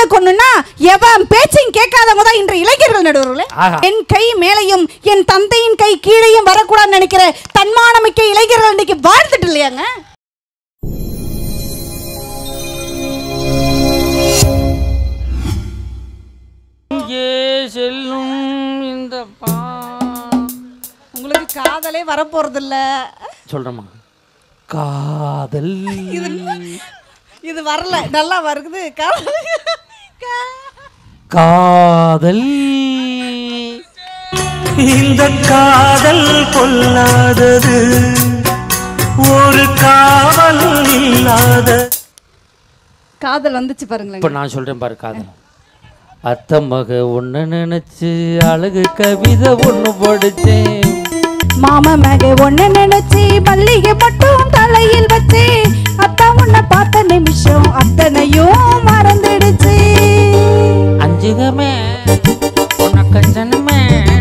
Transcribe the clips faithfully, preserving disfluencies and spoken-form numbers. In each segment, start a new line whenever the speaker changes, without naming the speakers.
காதலனை கொன்னுனா எவன் பேச்சையும் கேட்காதவங்க தான் இன்று இளைஞர்கள் நடுவர்களே. என் கை மேலையும் என் தந்தையின் கை கீழையும் வரக்கூடாதுன்னு நினைக்கிற தன்மானமிக்க இளைஞர்கள் இன்னைக்கு வாழ்ந்துட்டு இல்லையாங்க.
செல்லும் இந்த
உங்களுக்கு காதலே வரப்போறது இல்ல
சொல்றமா. காதல்
இது வரல, நல்லா வருது.
காதல்
இந்த காதல் கொள்ளாதது ஒரு காவல் இல்லாத
காதல் வந்துச்சு பாருங்களேன்.
இப்ப நான் சொல்றேன் பாரு. காதல் அத்த மக ஒண்ணு நினைச்சு அழகு கவிதை ஒண்ணு படிச்சேன்.
மாமா மக ஒண்ணு நினைச்சு மல்லிகை மட்டும் தலையில் வச்சு அத்தா உன்னை பார்த்த நிமிஷம் அத்தனையும் மறந்துடுச்சு.
அஞ்சுகமே உனக்கஞ்சனமே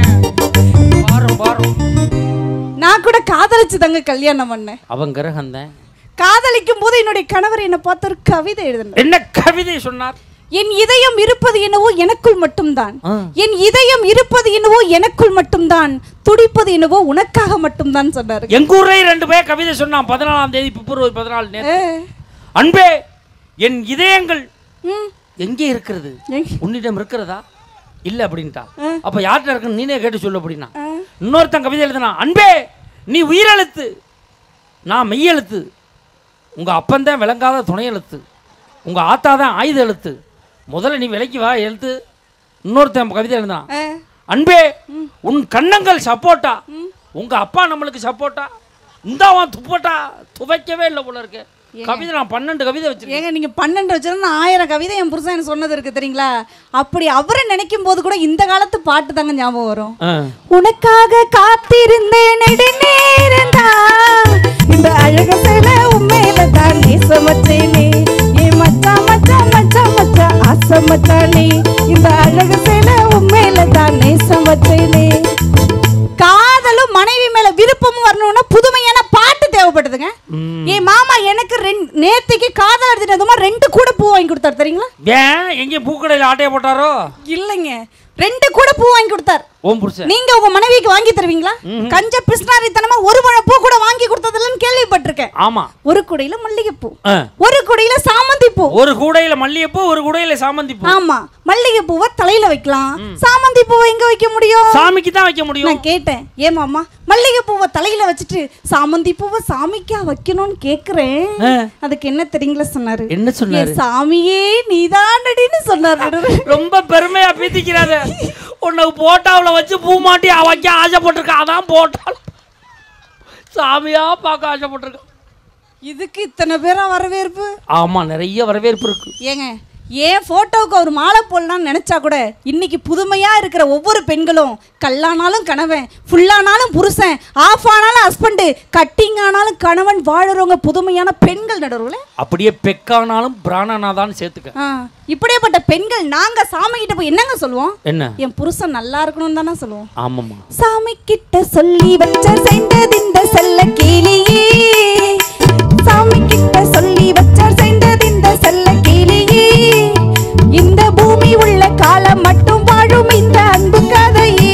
பாரும் பாரும்.
நான் கூட காதலிச்சு தங்க கல்யாணம் பண்ணேன்.
அவன் கிரகம் தான்.
காதலிக்கும் போது என்னுடைய கணவர் என்னை பார்த்து ஒரு கவிதை எழுதினார்.
என்ன கவிதை சொன்னார்?
என் இதயம் இருப்பது என்னவோ எனக்குள் மட்டும்தான், என் இதயம் இருப்பது என்னவோ எனக்குள் மட்டும்தான், துடிப்பது என்னவோ உனக்காக மட்டும்தான் சொன்னார்.
எங்க ஊரே ரெண்டு பேர் கவிதை சொன்னான். பதினாலாம் தேதி பிப்ரவரி பதினாலு நேற்று. அன்பே என் இதயங்கள் எங்கே இருக்கிறது, உன்னிடம் இருக்கிறதா இல்ல அப்படின்ட்டா. அப்ப யார்கிட்ட இருக்குன்னு நீனே கேட்டு சொல்லு அப்படின்னா. இன்னொருத்தன் கவிதை எழுதுனா, அன்பே நீ உயிரெழுத்து நான் மெய்யெழுத்து, உங்க அப்பந்தான் விளங்காத துணை எழுத்து, உங்க ஆத்தா தான் ஆயுத எழுத்து, முதல்ல நீ விலைக்கு வா எழுத்து. இன்னொருத்தன் கவிதை எழுதுனா, அன்பே உன் கண்ணங்கள் சப்போட்டா, உங்க அப்பா நம்மளுக்கு சப்போட்டா, இந்த அவன் துப்பட்டா துவைக்கவே இல்லை போல இருக்கு. கவிதை நான் பன்னெண்டு கவிதை வச்சிருக்கேன்.
ஏங்க நீங்க பன்னெண்டு வச்சிருந்தா ஆயிரம் கவிதை என் புருஷன் எனக்கு சொன்னது இருக்கு தெரியுங்களா. அப்படி அவரை நினைக்கும் போது கூட இந்த காலத்து பாட்டு தாங்க ஞாபகம் வரும். உனக்காக காத்திருந்தேன் நெடுநேரந்தா, இந்த அழகு சேல உண்மையில தான் நேசம் வச்சேனே, ஏ மச்சா மச்சா மச்சா மச்சா ஆசை மச்சானே, இந்த அழகு சேல உண்மையில தான் நேசம் வச்சேனே. காதலும் மனைவி மேல விருப்பமும் வரணும்னா புதுமையான பாட்டு தேவைப்படுதுங்க. என் மாமா எனக்கு நேத்திக்கு காதல் எடுத்துட்டதுமா ரெண்டு கூட பூ வாங்கி கொடுத்தாரு தெரியுங்களா.
ஏன் எங்க பூக்கடையில் ஆட்டைய போட்டாரோ?
இல்லைங்க, ரெண்டு கூட பூ வாங்கி கொடுத்தாரு. நீங்க உங்க மனைவிக்கு வாங்கி தருவீங்களா? கஞ்ச பிஸ்னாரித்தனமா ஒரு முழம் பூ கூட வாங்கி கொடுத்ததில்லன்னு கேள்விப்பட்டிருக்கேன்.
ஆமா,
ஒரு கூடையில மல்லிகை பூ, ஒரு கூடையில சாமந்தி பூ,
ஒரு கூடையில மல்லிகை பூ, ஒரு கூடையில சாமந்தி பூ.
ஆமா, மல்லிகை பூவை தலையில வைக்கலாம், சாமந்தி பூவை எங்க வைக்க முடியும்?
சாமிக்கு தான் வைக்க முடியும்.
நான் கேட்டேன், ஏன் மாமா மல்லிகை பூவை தலையில வச்சுட்டு சாமந்தி பூவை சாமிக்கா வைக்கணும்னு கேக்குறேன். அதுக்கு என்ன தெரியுங்களா சொன்னாரு?
என்ன சொன்னாரு?
சாமியே நீதானடின்னு சொன்னாரு.
ரொம்ப பெருமையா பீத்திக்கிறாத. உனக்கு போட்டாவுல வச்சு பூ மாட்டி வைக்க ஆசைப்பட்டிருக்கா, அதான் போட்டால் சாமியா பார்க்க ஆசைப்பட்டிருக்கா.
இதுக்கு இத்தனை பேரா வரவேற்பு?
ஆமா, நிறைய வரவேற்பு இருக்கு.
ஏங்க ஏன் போட்டோவுக்கு ஒரு மாலை போடலாம்னு நினைச்சா கூட இன்னைக்கு புதுமையா இருக்கிற ஒவ்வொரு பெண்களும் கல்லானாலும் கணவன், ஃபுல்லானாலும் புருஷன், ஆஃப் ஆனாலும் ஹஸ்பண்ட், கட்டிங் ஆனாலும் கணவன் வாழறவங்க புதுமையான பெண்கள் நடுவுல.
அப்படியே பெக்கானாலும் பிராணனாதான் சேர்த்துக்க.
இப்படியேப்பட்ட பெண்கள் நாங்க சாமி கிட்ட போய் என்னங்க சொல்லுவோம்?
என்ன?
என் புருஷன் நல்லா இருக்கணும்னு தானே சொல்லுவோம்.
ஆமாமா,
சாமி கிட்ட சொல்லி வச்ச செண்டது இந்த செல்ல கிளியே, சாமி கிட்ட சொல்லி வச்ச செண்டது இந்த செல்ல கிளியே, இந்த பூமி உள்ள காலம் மட்டும் வாழும் இந்த அன்பு கதையே.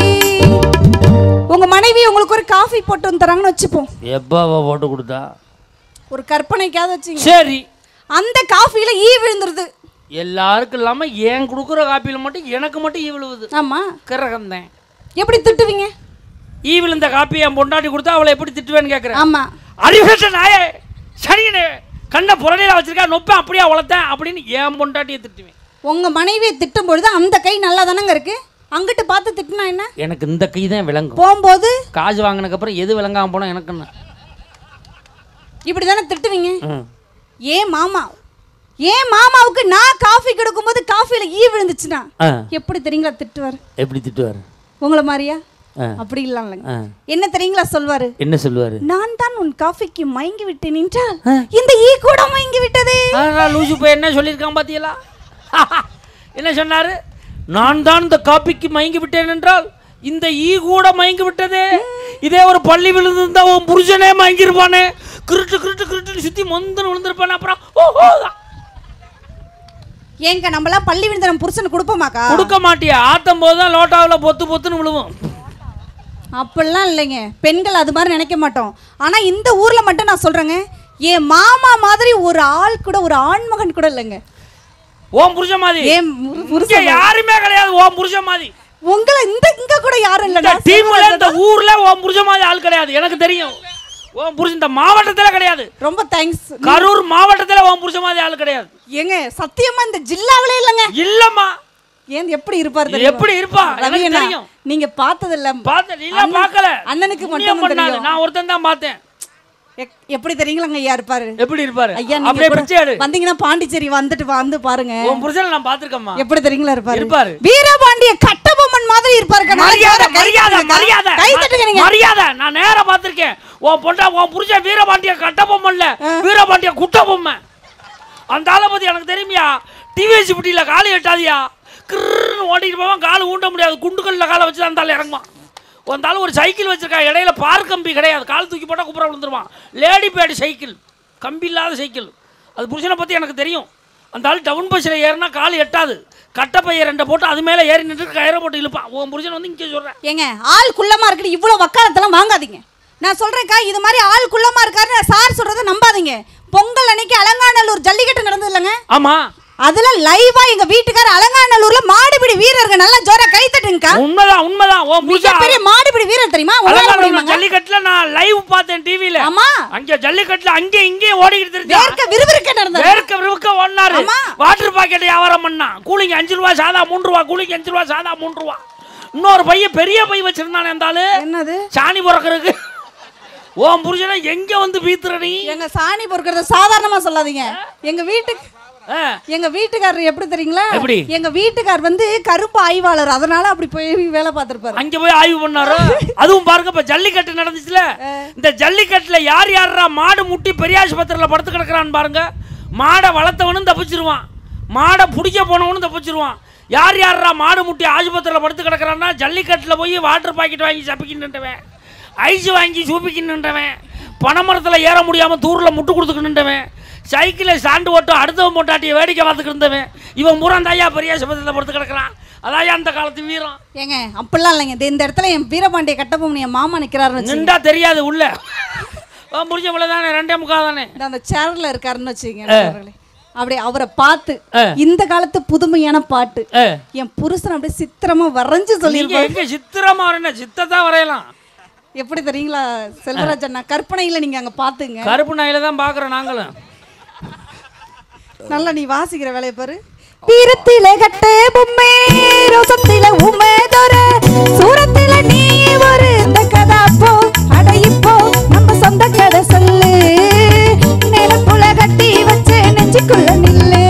உங்க மனைவி உங்களுக்கு ஒரு காஃபி போட்டு வந்து தராங்கன்னு வச்சுப்போம்.
எப்பாவா போட்டு கொடுத்தா? ஒரு
கற்பனைக்காவது வச்சுங்க.
சரி,
அந்த காஃபில ஈ விழுந்துருது.
எல்லாருக்கும் இல்லாம ஏன் கொடுக்குற காப்பியில மட்டும் எனக்கு மட்டும் ஈ விழுவுது.
ஆமா,
கிரகம் தான்.
எப்படி திட்டுவீங்க?
ஈ விழுந்த காப்பி என் பொண்டாட்டி கொடுத்தா அவளை எப்படி திட்டுவேன்னு கேட்குறேன்.
ஆமா,
அறிவிட்ட நாயே சரிங்கண்ணே, கண்ணை புறநிலை வச்சிருக்கா, நொப்பேன் அப்படியே வளர்த்தேன் அப்படின்னு என் பொண்டாட்டியை திட்டுவேன்.
உங்க மனைவியை திட்டும் பொழுது அந்த கை நல்லா தானங்க இருக்கு, அங்கிட்டு பார்த்து திட்டினா என்ன?
எனக்கு இந்த கை தான் விளங்கும்.
போகும்போது
காசு வாங்கினதுக்கு அப்புறம் எது விளங்காம போனா எனக்கு என்ன?
இப்படி தானே திட்டுவீங்க. ஏன் மாமா ஏன் மாமாவுக்கு நான் காஃபி கொடுக்கும்போது காஃபில ஈ விழுந்துச்சுன்னா எப்படி தெரியுங்களா திட்டுவார்?
எப்படி திட்டுவார்?
உங்களை மாதிரியா? அப்படி இல்லைங்க. என்ன தெரியுங்களா சொல்வாரு?
என்ன சொல்லுவாரு?
நான் தான் உன் காஃபிக்கு மயங்கி விட்டேன் என்றால் இந்த ஈ கூட மயங்கி விட்டதே.
லூசு போய் என்ன சொல்லியிருக்கான் பாத்தீங்களா? என்ன சொன்னாரு? நான் தான் இந்த காப்பிக்கு மயங்கி விட்டேன் என்றால் இந்த ஈ கூட மயங்கி விட்டதே. இதே ஒரு பள்ளி விழுந்திருந்தா உன் புருஷனே மயங்கிருப்பானே, கிருட்டு கிருட்டு கிருட்டுன்னு சுத்தி மொந்தன்னு விழுந்திருப்பானே. அப்புறம் ஓஹோ
ஏங்க நம்மளாம் பள்ளி விருந்தனம் புருஷனுக்கு கொடுப்போமாக்கா?
கொடுக்க மாட்டியா? ஆத்தும் போது தான் லோட்டாவில் பொத்து பொத்துன்னு விழுவும்.
அப்படிலாம் இல்லைங்க, பெண்கள் அது மாதிரி நினைக்க மாட்டோம். ஆனால் இந்த ஊரில் மட்டும் நான் சொல்கிறேங்க, என் மாமா மாதிரி ஒரு ஆள் கூட, ஒரு ஆண்மகன் கூட இல்லைங்க.
ஓம் புருஷன் மாதிரி
ஏன் புருஷன்
யாருமே கிடையாது. ஓம் புருஷன் மாதிரி
உங்களை இந்த இங்க கூட யாரும் இல்ல.
டீம்ல இந்த ஊர்ல ஓம் புருஷன் மாதிரி ஆள் கிடையாது, எனக்கு தெரியும். ஓம் புருஷன் இந்த மாவட்டத்துல கிடையாது.
ரொம்ப தேங்க்ஸ்.
கரூர் மாவட்டத்துல ஓம் புருஷன் மாதிரி ஆள் கிடையாது.
ஏங்க சத்தியமா இந்த ஜில்லாவிலே இல்லங்க.
இல்லம்மா.
ஏன் எப்படி இருப்பார் தெரியுமா?
எப்படி இருப்பா எனக்கு தெரியும்.
நீங்க பார்த்தது இல்ல.
பார்த்தது இல்ல, பார்க்கல.
அண்ணனுக்கு மட்டும் தெரியும்.
நான் ஒருத்தன் தான் பார்த்தேன்.
எப்படி தெரியுங்களா ஐயா இருப்பாரு?
எப்படி இருப்பாரு?
ஐயா
அப்படியே பிச்சையாடு
வந்தீங்கன்னா பாண்டிச்சேரி வந்துட்டு வந்து பாருங்க.
உன் புருஷனை நான் பாத்துர்க்கேம்மா.
எப்படி தெரியுங்களா இருப்பாரு?
இருப்பாரு.
வீரபாண்டிய கட்டபொம்மன் மாதிரி இருப்பாரு.
மரியாதை மரியாதை மரியாதை கை தட்டுங்க நீங்க. மரியாதை நான் நேரா பாத்துர்க்கேன். உன் பொண்டா உன் புருஷன் வீரபாண்டிய கட்டபொம்மன்ல வீரபாண்டிய குட்டபொம்மன். அந்த ஆளை பத்தி எனக்கு தெரியுமியா? டிவிஎஸ் பிட்டில காலி எட்டாதியா கிருன்னு ஓடிட்டு போவான். கால் ஊண்ட முடியாது, குண்டுக்கல்ல காலை வச்சு அந்த ஆள் இறங்குவான். வந்தாலும் ஒரு சைக்கிள் வச்சிருக்கா, இடையில பார் கம்பி கிடையாது, கால் தூக்கி போட்டால் குப்புற விழுந்துருவான். லேடி பேட் சைக்கிள், கம்பி இல்லாத சைக்கிள். அது புருஷனை பற்றி எனக்கு தெரியும். அந்த ஆள் டவுன் பஸ்ஸில் ஏறினா கால் எட்டாது, கட்டப்பைய ரெண்டை போட்டு அது மேலே ஏறி நின்று கயிறை போட்டு இழுப்பான். உன் புருஷன் வந்து இங்கே சொல்கிறேன்.
ஏங்க ஆள் குள்ளமாக இருக்குது, இவ்வளோ வக்காலத்தெல்லாம் வாங்காதீங்க. நான் சொல்கிறேன்க்கா, இது மாதிரி ஆள் குள்ளமாக இருக்காருன்னு சார் சொல்கிறத நம்பாதீங்க. பொங்கல் அன்னைக்கு அலங்காநல்லூர் ஜல்லிக்கட்டு நடந்தது இல்லைங்க?
ஆமாம்.
அதுல லைவா எங்க வீட்டுக்கார அலங்காநல்லூர்ல மாடுபிடி வீரர்கள் நல்லா ஜோரா கை தட்டுங்கக்கா.
உண்மைதான் உண்மைதான். ஓ புருஷன் பெரிய
மாடுபிடி வீரர் தெரியுமா?
அலங்காநல்லூர் ஜல்லிக்கட்டுல நான் லைவ் பார்த்தேன் டிவில.
ஆமா.
அங்க ஜல்லிக்கட்டுல அங்கே இங்கே ஓடிக்கிட்டு தெரிஞ்சு
வேர்க்க விறுவிறுக்க நடந்தது.
வேர்க்க விறுவிறுக்க ஓடினாரு. வாட்டர் பாக்கெட் வியாபாரம் பண்ணா. கூலிங் அஞ்சு ரூபா சாதா மூன்று ரூபா, கூலிங் அஞ்சு ரூபா சாதா மூன்று ரூபா. இன்னொரு பையன் பெரிய பை வச்சிருந்தானே அந்த ஆளு.
என்னது?
சாணி பொறக்கிறதுக்கு. ஓம் புருஷனை எங்க வந்து பீத்துற நீ?
எங்க சாணி பொறக்கிறத சாதாரணமா சொல்லாதீங்க. எங்க வீட்டுக்கு எங்க வீட்டுக்காரர் எப்படி தெரியுங்களா? எங்க வீட்டுக்காரர் வந்து கருப்பு ஆய்வாளர், அதனால அப்படி போய் வேலை பார்த்திருப்பாரு.
அங்க போய் ஆய்வு பண்ணாரு. அதுவும் பாருங்க, இப்ப ஜல்லிக்கட்டு நடந்துச்சுல, இந்த ஜல்லிக்கட்டுல யார் யாரா மாடு முட்டி பெரிய ஆஸ்பத்திரியில படுத்து கிடக்குறான்னு பாருங்க. மாடை வளர்த்தவனும் தப்பிச்சிருவான், மாடை பிடிக்க போனவனும் தப்பிச்சிருவான். யார் யாரா மாடு முட்டி ஆஸ்பத்திரியில படுத்து கிடக்குறான்னா, ஜல்லிக்கட்டுல போய் வாட்டர் பாக்கெட் வாங்கி சப்பிக்கின்றவன், ஐஸ் வாங்கி சூப்பிக்கின்றவன், பனைமரத்தில் ஏற முடியாம தூரில் முட்டு கொடுத்துக்கின்றவன், சைக்கிளில் ஸ்டாண்டு ஓட்டு அடுத்தவன் போட்டாட்டியை வேடிக்கை பார்த்துக்கிட்டு இருந்தவன், இவன் பூரா தாயா பெரிய ஆஸ்பத்திரியில் படுத்து கிடக்குறான். அதாயா அந்த காலத்து வீரம்.
ஏங்க அப்படிலாம் இல்லைங்க. இந்த இடத்துல என் வீரபாண்டிய கட்டபொம்மன் என் மாமா நிற்கிறாருன்னு
நின்றா தெரியாது உள்ள முடிஞ்ச போல தானே, ரெண்டே முக்கா தானே
அந்த சேர்ல இருக்காருன்னு வச்சுக்கோங்க. அப்படி அவரை பார்த்து இந்த காலத்து புதுமையான பாட்டு என் புருஷன் அப்படியே சித்திரமா வரைஞ்சு சொல்லியிருப்பாங்க.
சித்திரமா வரேன்னா சித்தத்தான் வரையலாம்.
எப்படி தெரியுங்களா செல்வராஜ் அண்ணா? கற்பனையில நீங்க அங்க பாத்துங்க.
கற்பனையில தான் பாக்குறோம் நாங்களும்.
நல்லா நீ வாசிக்கிற வேலையை பாரு. வீரத்திலே கட்டே பொம்மே, ரோசத்தில உமே தோர, சூரத்தில நீ ஒரு இந்த கதா போ, அடையிப்போ நம்ம சொந்த கதை சொல்லு, நிலப்புல கட்டி வச்ச நெஞ்சுக்குள்ள நில்லு.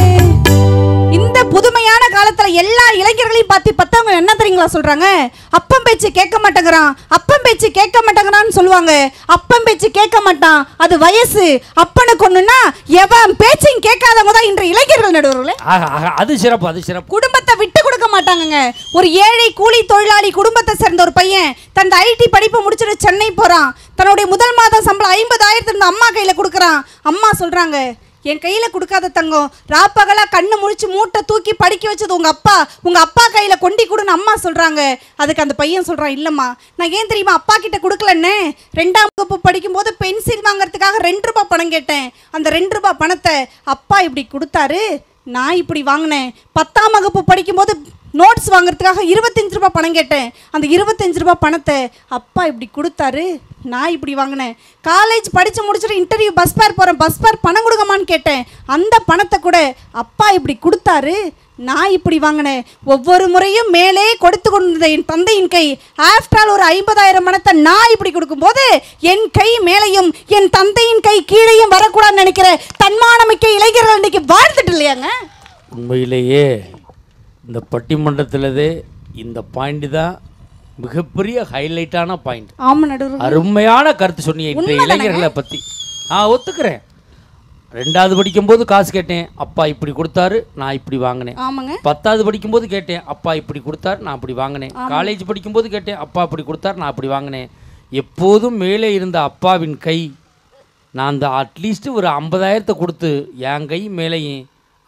இந்த புதுமையான காலத்துல எல்லா இளைஞர்களையும் பார்த்து பத்தவங்க என்ன தெரியுங்களா சொல்றாங்க? அப்பம் பேச்சு கேட்க மாட்டேங்கிறான், அப்பம் பேச்சு கேட்க மாட்டேங்கிறான்னு சொல்லுவாங்க. அப்பம் பேச்சு கேட்க மாட்டான், அது வயசு. அப்பனுக்கு ஒண்ணுன்னா எவன் பேச்சையும் கேட்காதவங்க தான் இன்று இளைஞர்கள் நடுவர்களே.
அது சிறப்பு, அது சிறப்பு.
குடும்பத்தை விட்டு கொடுக்க மாட்டாங்க. ஒரு ஏழை கூலி தொழிலாளி குடும்பத்தை சேர்ந்த ஒரு பையன் தன் ஐடி படிப்பு முடிச்சுட்டு சென்னை போறான். தன்னுடைய முதல் மாதம் சம்பளம் ஐம்பதாயிரத்து இருந்து அம்மா கையில கொடுக்குறான். அம்மா சொல்றாங்க, என் கையில கொடுக்காத தங்கம், ராப்பகலா கண்ணு முழிச்சு மூட்டை தூக்கி படிக்க வச்சது உங்க அப்பா, உங்க அப்பா கையில கொண்டி கொடுன்னு அம்மா சொல்றாங்க. அதுக்கு அந்த பையன் சொல்றான், இல்லம்மா நான் ஏன் தெரியுமா அப்பா கிட்ட கொடுக்கலன்னு, ரெண்டாம் வகுப்பு படிக்கும் போது பென்சில் வாங்குறதுக்காக ரெண்டு ரூபாய் பணம் கேட்டேன். அந்த ரெண்டு ரூபாய் பணத்தை அப்பா இப்படி கொடுத்தாரு, நான் இப்படி வாங்கினேன். பத்தாம் வகுப்பு படிக்கும்போது நோட்ஸ் வாங்குறதுக்காக இருபத்தஞ்சு ரூபாய் பணம் கேட்டேன். அந்த இருபத்தஞ்சு ரூபாய் பணத்தை அப்பா இப்படி கொடுத்தாரு, நான் இப்படி வாங்கினேன். காலேஜ் படித்து முடிச்சுட்டு இன்டர்வியூ பஸ் பேர் போகிறேன், பஸ் பேர் பணம் கொடுங்கம்மான்னு கேட்டேன். அந்த பணத்தை கூட அப்பா இப்படி கொடுத்தாரு, நான் இப்படி வாங்கினேன். ஒவ்வொரு முறையும் மேலே கொடுத்து கொண்டிருந்த என் தந்தையின் கை ஆஃப்டர் ஆல் ஒரு ஐம்பதாயிரம் பணத்தை நான் இப்படி கொடுக்கும்போது என் கை மேலையும் என் தந்தையின் கை கீழையும் வரக்கூடாதுன்னு நினைக்கிற தன்மானமிக்க இளைஞர்கள் இன்னைக்கு வாழ்ந்துட்டு இல்லையாங்க?
உண்மையிலேயே இந்த பட்டிமன்றத்திலதே இந்த பாயிண்ட் தான் மிகப்பெரிய ஹைலைட்டான பாயிண்ட்.
ஆமாம் நடுவர்,
அருமையான கருத்து சொன்னீங்க இன்றைய இளைஞர்களை பற்றி. நான் ஒத்துக்கிறேன். ரெண்டாவது படிக்கும்போது காசு கேட்டேன், அப்பா இப்படி கொடுத்தாரு, நான் இப்படி வாங்கினேன்.
ஆமாங்க.
பத்தாவது படிக்கும்போது கேட்டேன், அப்பா இப்படி கொடுத்தாரு, நான் அப்படி வாங்கினேன். காலேஜ் படிக்கும்போது கேட்டேன், அப்பா இப்படி கொடுத்தாரு, நான் அப்படி வாங்கினேன். எப்போதும் மேலே இருந்த அப்பாவின் கை, நான் அந்த அட்லீஸ்ட் ஒரு ஐம்பதாயிரத்தை கொடுத்து என் கை மேலேயும்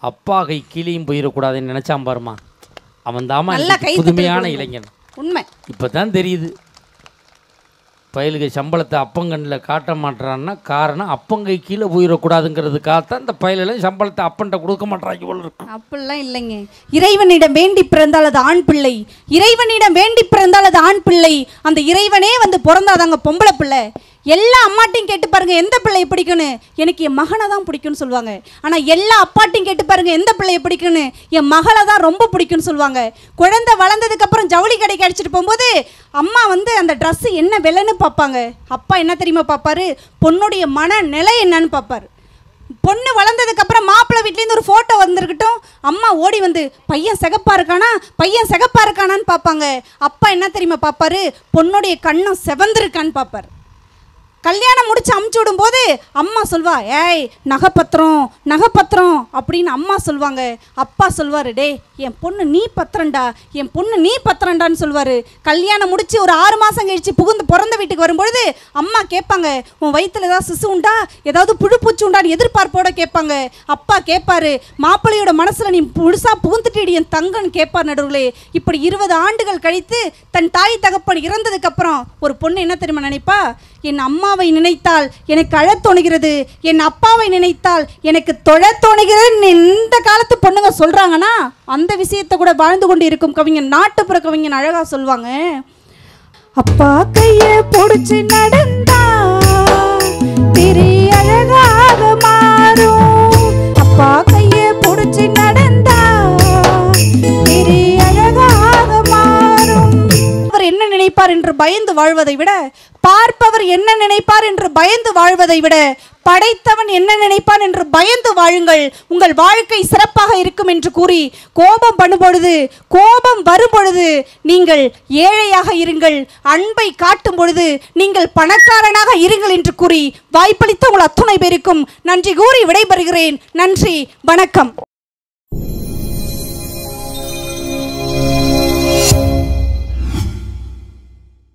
அப்பா கை கீழேயும் போயிடக்கூடாதுன்னு நினைச்சான் பாருமா, அவன் தாமா
நல்லா கை
புதுமையான
தட்டல்
இளைஞன்.
உண்மை.
இப்போ தான் தெரியுது பயலுக்கு சம்பளத்தை அப்பங்கண்ணில் காட்ட மாட்டான்னா காரணம் அப்பங்கை கீழே போயிடக்கூடாதுங்கிறதுக்காகத்தான் இந்த பயலில் சம்பளத்தை அப்பன்ட்ட கொடுக்க மாட்டாங்க போல இருக்கு.
அப்படிலாம் இல்லைங்க. இறைவனிடம் வேண்டி பிறந்தால் அது ஆண் பிள்ளை, இறைவனிடம் வேண்டி பிறந்தால் அது ஆண் பிள்ளை. அந்த இறைவனே வந்து பிறந்தாதாங்க பொம்பளை பிள்ளை. எல்லா அம்மாட்டையும் கேட்டு பாருங்க எந்த பிள்ளையை பிடிக்குன்னு, எனக்கு என் மகனை தான் பிடிக்கும்னு சொல்லுவாங்க. ஆனால் எல்லா அப்பாட்டையும் கேட்டு பாருங்க எந்த பிள்ளையை பிடிக்குன்னு, என் மகளை தான் ரொம்ப பிடிக்கும்னு சொல்லுவாங்க. குழந்தை வளர்ந்ததுக்கு அப்புறம் ஜவுளி கடைக்கு அடிச்சுட்டு போகும்போது அம்மா வந்து அந்த ட்ரெஸ்ஸு என்ன விலைன்னு பார்ப்பாங்க. அப்பா என்ன தெரியுமா பார்ப்பாரு, பொண்ணுடைய மன நிலை என்னன்னு பார்ப்பாரு. பொண்ணு வளர்ந்ததுக்கு அப்புறம் மாப்பிள்ளை வீட்லேருந்து ஒரு ஃபோட்டோ வந்திருக்கட்டும், அம்மா ஓடி வந்து பையன் சிகப்பா இருக்கானா பையன் சிகப்பா இருக்கானான்னு பார்ப்பாங்க. அப்பா என்ன தெரியுமா பார்ப்பாரு, பொண்ணுடைய கண்ணம் செவந்திருக்கான்னு பார்ப்பாரு. கல்யாணம் முடிச்சு அமுச்சு விடும்போது அம்மா சொல்வா, ஏய் நகைப்பத்திரம் நகைப்பத்திரம் அப்படின்னு அம்மா சொல்லுவாங்க. அப்பா சொல்வார், டே என் பொண்ணு நீ பத்திரண்டா என் பொண்ணு நீ பத்திரண்டான்னு சொல்வார். கல்யாணம் முடிச்சு ஒரு ஆறு மாதம் கழிச்சு புகுந்து பிறந்த வீட்டுக்கு வரும்பொழுது அம்மா கேட்பாங்க, உன் வயிற்றுல ஏதாவது சிசு உண்டா ஏதாவது புழுப்பூச்சி உண்டான்னு எதிர்பார்ப்போட கேட்பாங்க. அப்பா கேட்பாரு, மாப்பிள்ளையோட மனசில் நீ முழுசாக புகுந்துட்டு என் தங்கன்னு கேட்பார். நடுவுலே இப்படி இருபது ஆண்டுகள் கழித்து தன் தாய் தகப்பன் இறந்ததுக்கப்புறம் ஒரு பொண்ணு என்ன தெரியுமா நினைப்பா, என் அம்மாவை நினைத்தால் எனக்கு அழத் தோணுகிறது, என் அப்பாவை நினைத்தால் எனக்கு தொழத் தோணுகிறது. இந்த காலத்து பொண்ணுங்க சொல்றாங்கன்னா அந்த விஷயத்தை கூட வாழ்ந்து கொண்டு இருக்கும் கவிஞன், நாட்டுப்புற கவிஞன் அழகா சொல்லுவாங்க, அப்பா கைய பிடிச்சு நடந்தா பெரிய அழகாக மாறும், அப்பா கைய பிடிச்சு நடந்தா பெரிய அழகாக மாறும். அவர் என்ன நினைப்பார் என்று பயந்து வாழ்வதை விட, பார்ப்பவர் என்ன நினைப்பார் என்று பயந்து வாழ்வதை விட, படைத்தவன் என்ன நினைப்பான் என்று பயந்து வாழுங்கள். உங்கள் வாழ்க்கை சிறப்பாக இருக்கும் என்று கூறி, கோபம் பண்ணும்பொழுது கோபம் வரும் பொழுது நீங்கள் ஏழையாக இருங்கள், அன்பை காட்டும் பொழுது நீங்கள் பணக்காரனாக இருங்கள் என்று கூறி வாய்ப்பளித்த உங்கள் அத்துணை பேருக்கும் நன்றி கூறி விடைபெறுகிறேன். நன்றி, வணக்கம்.